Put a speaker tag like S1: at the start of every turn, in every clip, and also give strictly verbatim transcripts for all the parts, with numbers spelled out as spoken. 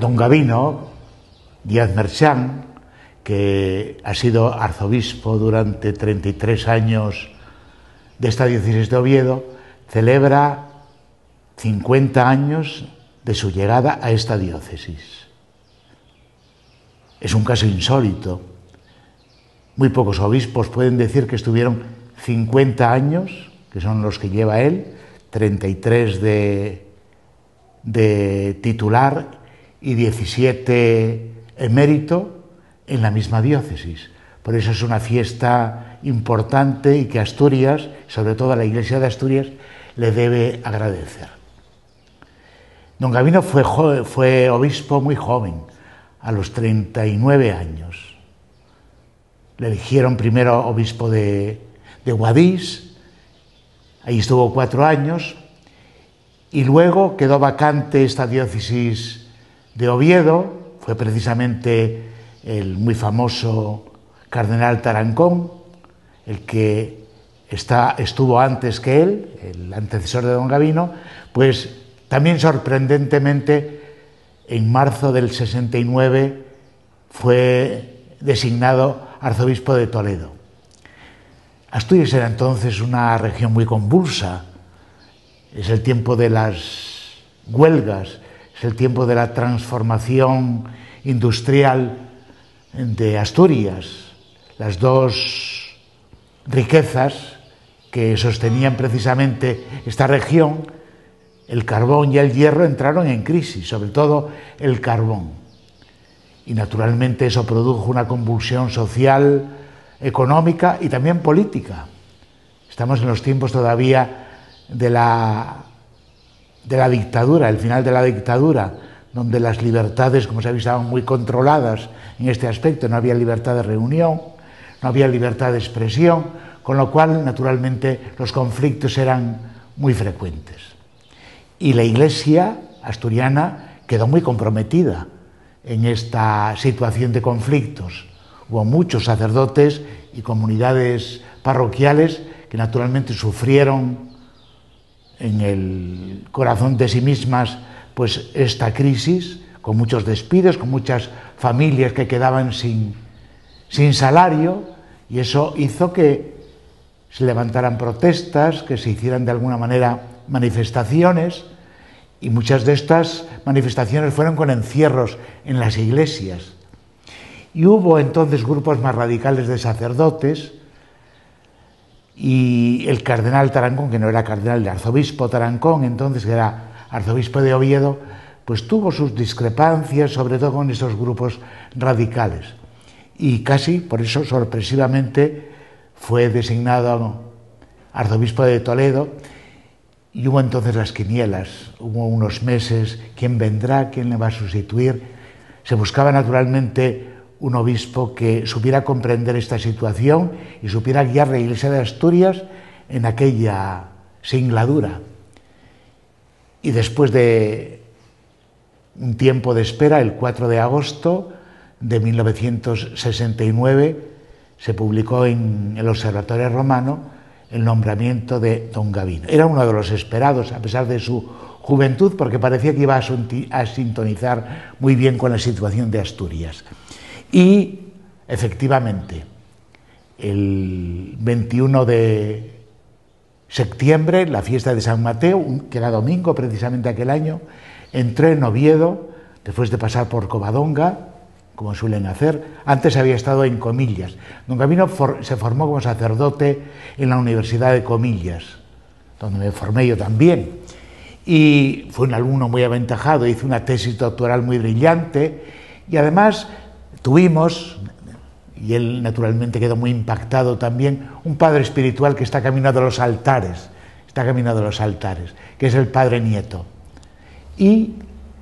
S1: don Gavino Díaz Merchán, que ha sido arzobispo durante treinta y tres años de esta diócesis de Oviedo, celebra cincuenta años de su llegada a esta diócesis. Es un caso insólito. Muy pocos obispos pueden decir que estuvieron cincuenta años, que son los que lleva él, treinta y tres de, de titular y diecisiete emérito en la misma diócesis. Por eso es una fiesta importante y que Asturias, sobre todo la Iglesia de Asturias, le debe agradecer. Don Gavino fue, fue obispo muy joven, a los treinta y nueve años. Le eligieron primero obispo de, de Guadix, ahí estuvo cuatro años, y luego quedó vacante esta diócesis de Oviedo. Fue precisamente el muy famoso cardenal Tarancón, el que está, estuvo antes que él, el antecesor de don Gavino, pues también sorprendentemente en marzo del sesenta y nueve fue designado arzobispo de Toledo. Asturias era entonces una región muy convulsa, es el tiempo de las huelgas, es el tiempo de la transformación industrial de Asturias. Las dos riquezas que sostenían precisamente esta región, el carbón y el hierro, entraron en crisis, sobre todo el carbón. Y naturalmente eso produjo una convulsión social, económica y también política. Estamos en los tiempos todavía de la, de la dictadura, el final de la dictadura, donde las libertades, como sabéis, estaban muy controladas en este aspecto. No había libertad de reunión, no había libertad de expresión, con lo cual, naturalmente, los conflictos eran muy frecuentes. Y la Iglesia asturiana quedó muy comprometida en esta situación de conflictos. Hubo muchos sacerdotes y comunidades parroquiales que naturalmente sufrieron en el corazón de sí mismas pues esta crisis, con muchos despidos, con muchas familias que quedaban sin, sin salario, y eso hizo que se levantaran protestas, que se hicieran de alguna manera manifestaciones, y muchas de estas manifestaciones fueron con encierros en las iglesias. Y hubo entonces grupos más radicales de sacerdotes, y el cardenal Tarancón, que no era cardenal, de arzobispo Tarancón, entonces que era arzobispo de Oviedo, pues tuvo sus discrepancias, sobre todo con esos grupos radicales. Y casi, por eso, sorpresivamente, fue designado arzobispo de Toledo, y hubo entonces las quinielas, hubo unos meses, ¿quién vendrá? ¿Quién le va a sustituir? Se buscaba naturalmente un obispo que supiera comprender esta situación y supiera guiar la Iglesia de Asturias en aquella singladura. Y después de un tiempo de espera, el cuatro de agosto de mil novecientos sesenta y nueve, se publicó en el Observatorio Romano el nombramiento de don Gavino. Era uno de los esperados, a pesar de su juventud, porque parecía que iba a sintonizar muy bien con la situación de Asturias. Y, efectivamente, el veintiuno de septiembre, la fiesta de San Mateo, que era domingo precisamente aquel año, entró en Oviedo, después de pasar por Covadonga, como suelen hacer. Antes había estado en Comillas. Don Gavino for, se formó como sacerdote en la Universidad de Comillas, donde me formé yo también. Y fue un alumno muy aventajado, hizo una tesis doctoral muy brillante, y además tuvimos, y él naturalmente quedó muy impactado también, un padre espiritual que está caminando a los altares, está caminando a los altares, que es el padre Nieto. Y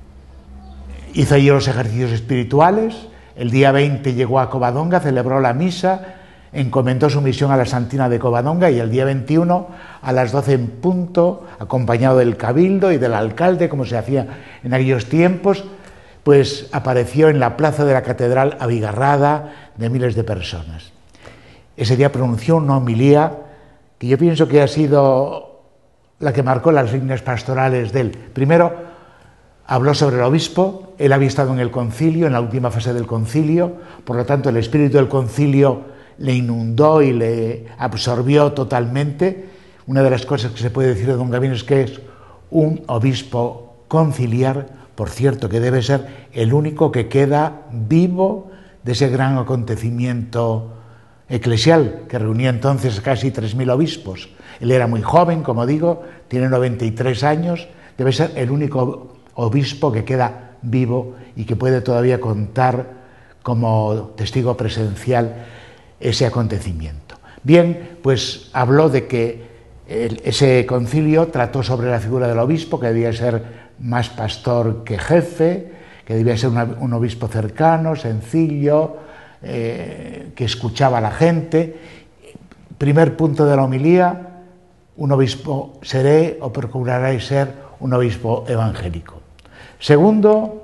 S1: hizo allí los ejercicios espirituales. El día veinte llegó a Covadonga, celebró la misa, encomendó su misión a la Santina de Covadonga, y el día veintiuno, a las doce en punto, acompañado del cabildo y del alcalde, como se hacía en aquellos tiempos, pues apareció en la plaza de la catedral abigarrada de miles de personas. Ese día pronunció una homilía que yo pienso que ha sido la que marcó las líneas pastorales de él. Primero, habló sobre el obispo, él había estado en el concilio, en la última fase del concilio, por lo tanto el espíritu del concilio le inundó y le absorbió totalmente. Una de las cosas que se puede decir de don Gavino es que es un obispo conciliar, por cierto, que debe ser el único que queda vivo de ese gran acontecimiento eclesial que reunía entonces casi tres mil obispos. Él era muy joven, como digo, tiene noventa y tres años, debe ser el único obispo que queda vivo y que puede todavía contar como testigo presencial ese acontecimiento. Bien, pues habló de que el, ese concilio trató sobre la figura del obispo, que debía ser más pastor que jefe, que debía ser una, un obispo cercano, sencillo, eh, que escuchaba a la gente. Primer punto de la homilía: un obispo seré o procuraré ser un obispo evangélico. Segundo,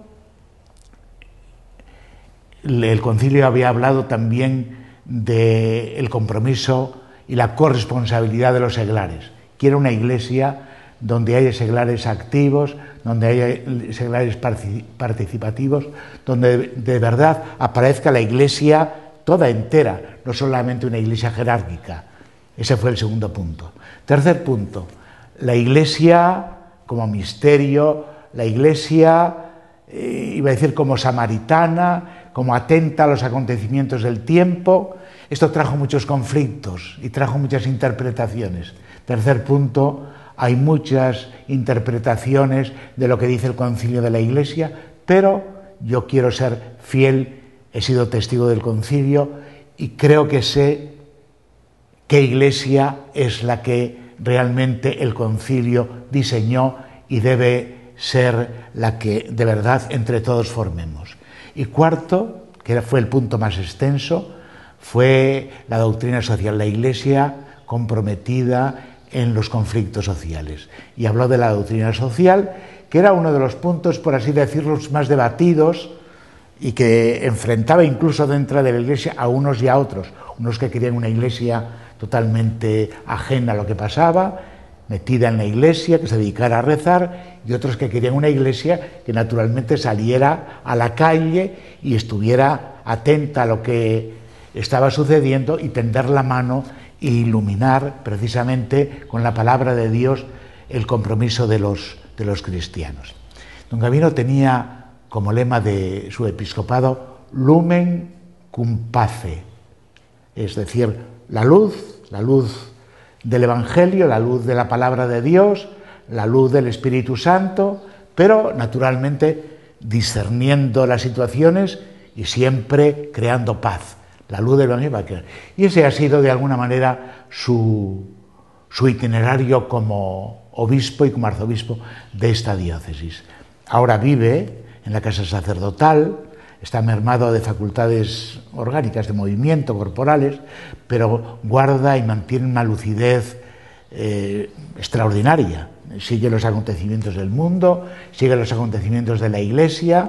S1: el concilio había hablado también del compromiso y la corresponsabilidad de los seglares. Quiero una iglesia donde haya seglares activos, donde haya seglares participativos, donde de verdad aparezca la iglesia toda entera, no solamente una iglesia jerárquica. Ese fue el segundo punto. Tercer punto, la iglesia como misterio, la iglesia, eh, iba a decir como samaritana, como atenta a los acontecimientos del tiempo. Esto trajo muchos conflictos y trajo muchas interpretaciones. Tercer punto, hay muchas interpretaciones de lo que dice el concilio de la Iglesia, pero yo quiero ser fiel, he sido testigo del concilio y creo que sé qué iglesia es la que realmente el concilio diseñó y debe ser la que de verdad entre todos formemos. Y cuarto, que fue el punto más extenso, fue la doctrina social, la Iglesia comprometida en los conflictos sociales. Y habló de la doctrina social, que era uno de los puntos, por así decirlo, más debatidos y que enfrentaba incluso dentro de la Iglesia a unos y a otros. Unos que querían una Iglesia totalmente ajena a lo que pasaba, metida en la Iglesia, que se dedicara a rezar, y otros que querían una Iglesia que naturalmente saliera a la calle y estuviera atenta a lo que estaba sucediendo y tender la mano e iluminar precisamente con la palabra de Dios el compromiso de los, de los cristianos. Don Gavino tenía como lema de su episcopado Lumen cum pace, es decir, la luz, la luz del Evangelio, la luz de la palabra de Dios, la luz del Espíritu Santo, pero naturalmente discerniendo las situaciones y siempre creando paz. La luz del Evangelio. Y ese ha sido de alguna manera su, su itinerario como obispo y como arzobispo de esta diócesis. Ahora vive en la casa sacerdotal, está mermado de facultades orgánicas, de movimiento, corporales, pero guarda y mantiene una lucidez eh, extraordinaria. Sigue los acontecimientos del mundo, sigue los acontecimientos de la Iglesia,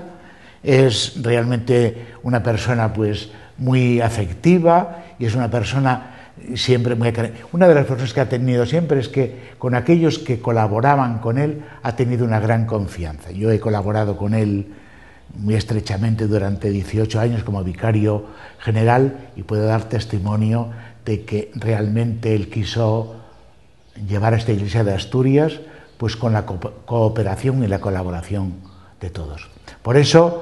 S1: es realmente una persona pues muy afectiva y es una persona siempre muy... Una de las cosas que ha tenido siempre es que con aquellos que colaboraban con él ha tenido una gran confianza. Yo he colaborado con él muy estrechamente durante dieciocho años como vicario general y puedo dar testimonio de que realmente él quiso llevar a esta iglesia de Asturias pues con la co cooperación y la colaboración de todos. Por eso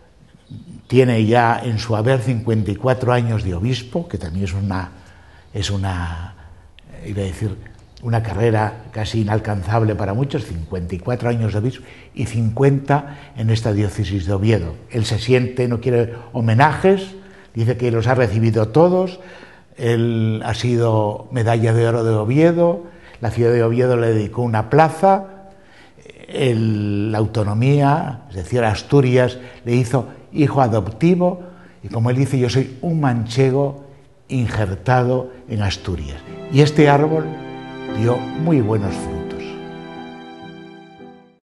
S1: tiene ya en su haber cincuenta y cuatro años de obispo, que también es una, es una, iba a decir, una carrera casi inalcanzable para muchos, cincuenta y cuatro años de obispo y cincuenta en esta diócesis de Oviedo. Él se siente, no quiere homenajes, dice que los ha recibido todos, él ha sido medalla de oro de Oviedo, la ciudad de Oviedo le dedicó una plaza, el, la autonomía, es decir, Asturias, le hizo hijo adoptivo y como él dice, yo soy un manchego injertado en Asturias. Y este árbol dio muy buenos frutos.